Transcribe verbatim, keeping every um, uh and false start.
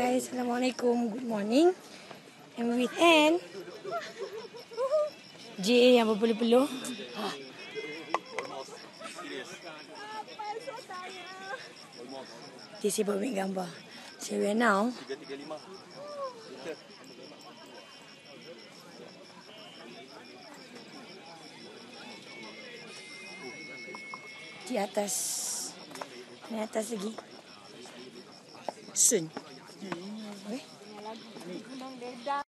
guys, Assalamualaikum, good morning. I'm with Anne. J A yang berpeluh-peluh. Ah. Dia sibuk ambil gambar. So we are now di atas. Di atas lagi. Sun.